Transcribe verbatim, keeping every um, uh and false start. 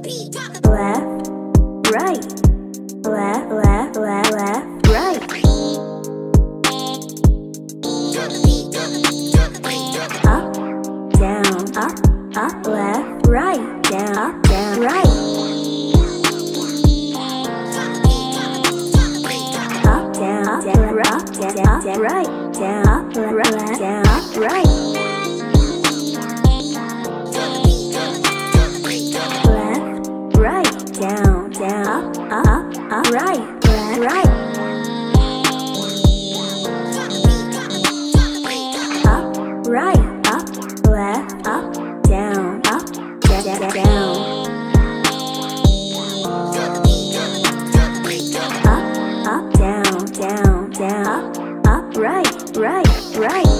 left, right, left, left, left, left, right. Up, down, up, up, left, right, down, up, down, right. Up, down, up, down, up, down, up, down, right, down, up, right, down, up, right. Right, down, down, up, up, up, right, left, right. Up, right, up, left, up, down, up, down, down, down. Up, up, down, down, down, up, up, right, right, right.